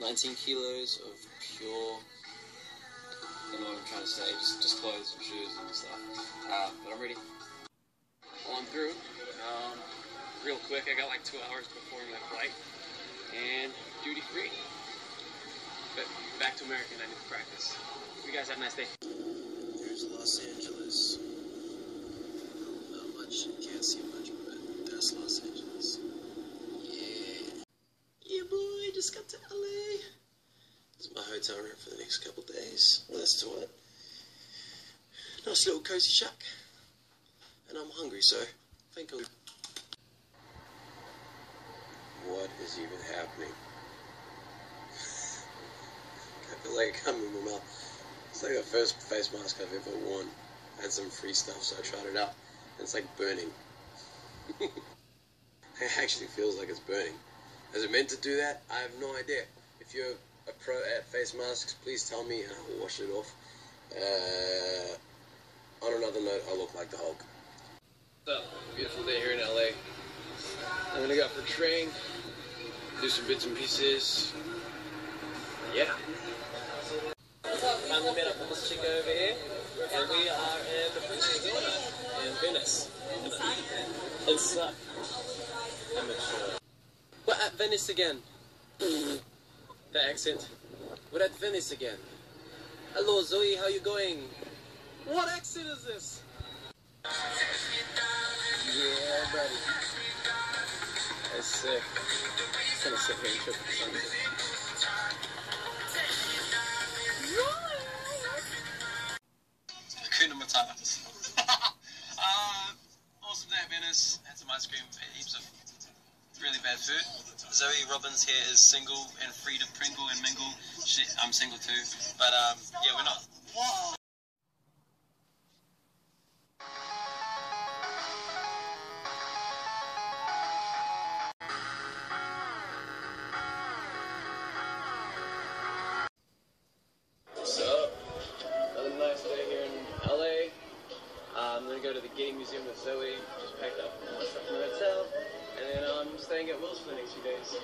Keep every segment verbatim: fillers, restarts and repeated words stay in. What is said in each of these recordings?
nineteen kilos of pure, I don't know what I'm trying to say, just, just clothes and shoes and stuff. Uh, but I'm ready. On through. Um, real quick, I got like two hours before my flight. And duty free. But back to America and I need to practice. You guys have a nice day. Here's Los Angeles. Not much, can't see much, but that's Los Angeles. Yeah. Yeah, boy, just got to L A. This is my hotel room for the next couple days. Well, that's to what? Nice little cozy shack. And I'm hungry, so I think I'll... What is even happening? I feel like I'm in my mouth. It's like the first face mask I've ever worn. I had some free stuff, so I tried it out. And it's like burning. It actually feels like it's burning. Is it meant to do that? I have no idea. If you're a pro at face masks, please tell me and I'll wash it off. Uh, on another note, I look like the Hulk. What's up? Beautiful day here in L A. I'm gonna go for training, do some bits and pieces. Yeah. What's up? I'm met up with this chick over here, and we are in in Venice. It's uh, amateur. What at Venice again? The accent. What at Venice again? Hello Zoe, how you going? What accent is this? Yeah, buddy. That's sick. It's kind of sick being tripped for something. Hakuna Matata. uh, awesome day at Venice. Had some ice cream, heaps of really bad food. Zoe Robbins here is single and free to pringle and mingle. She, I'm single too. But um, yeah, we're not. Whoa. I'm going to go to the Getty Museum with Zoe, just packed up my stuff from the hotel, and then I'm staying at Will's for the next few days.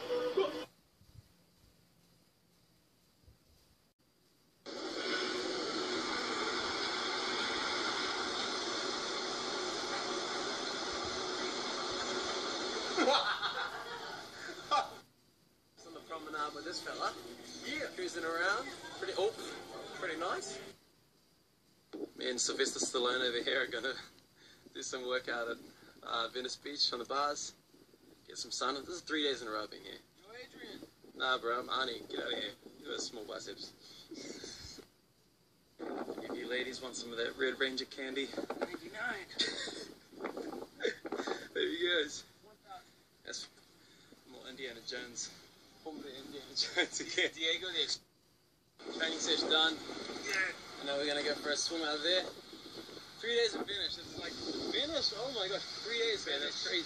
On the promenade with this fella, yeah, cruising around, pretty, oh, pretty nice. Me and Sylvester Stallone over here are gonna do some workout at uh, Venice Beach on the bars, get some sun. This is three days in a row being here. Yo, Adrian. Nah, bro, I'm Arnie. Get out of here. You got small biceps. If you ladies want some of that Red Ranger candy, ninety-nine. there he goes. That's more Indiana Jones. Former Indiana Jones again. Diego, the Training session done. yeah. And now we're gonna go for a swim out of there. Three days in Venice. It's like Venice. Oh my gosh, three days, man. That's crazy.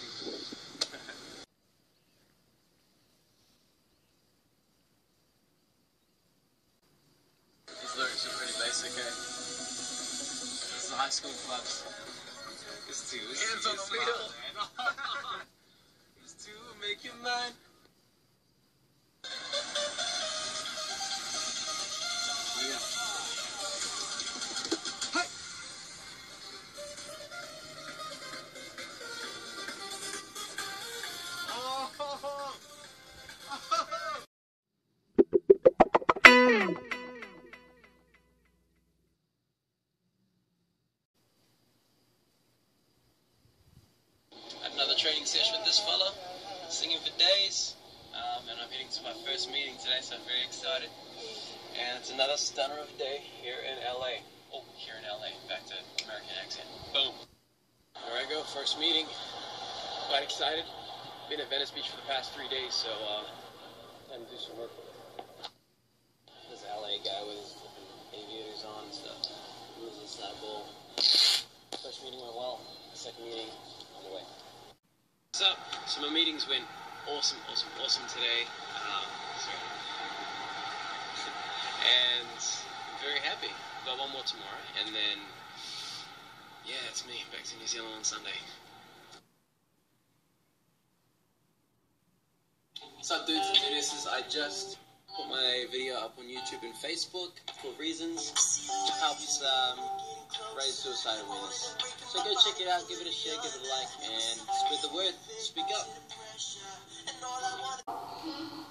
These lyrics are pretty basic, eh? It's the high school clubs. It's two. It's Hands two, on the smile, wheel. man. It's two, make your mind. Yeah. Another training session with this fella, singing for days, um, and I'm heading to my first meeting today, so I'm very excited. And it's another stunner of a day here in L A. Oh, here in L A, back to American accent. Boom. There I go, first meeting. Quite excited. Been at Venice Beach for the past three days, so uh, time to do some work. This L A guy with his aviators on and stuff. Moves inside bowl. First meeting went well. Second meeting on the way. What's up? So my meetings went awesome, awesome, awesome today. Um, sorry. And I'm very happy. Got one more tomorrow, and then, yeah, it's me, back to New Zealand on Sunday. What's up, dudes and dudeesses? I just Put my video up on YouTube and Facebook for reasons. It helps um, raise suicide awareness. So go check it out, give it a share, give it a like, and spread the word. Speak up.